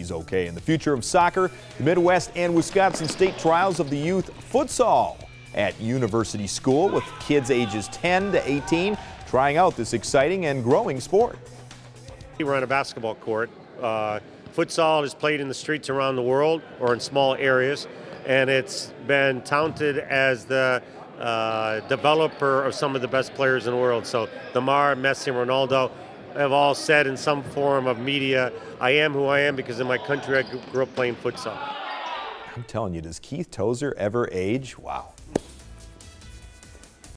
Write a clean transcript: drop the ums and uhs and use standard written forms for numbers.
he's okay. In the future of soccer, the Midwest and Wisconsin state trials of the youth futsal at University School with kids ages 10 to 18 trying out this exciting and growing sport. We're on a basketball court. Futsal is played in the streets around the world or in small areas, and it's been touted as the developer of some of the best players in the world. So Neymar, Messi, and Ronaldo have all said in some form of media, I am who I am because in my country I grew up playing futsal. I'm telling you, does Keith Tozer ever age? Wow.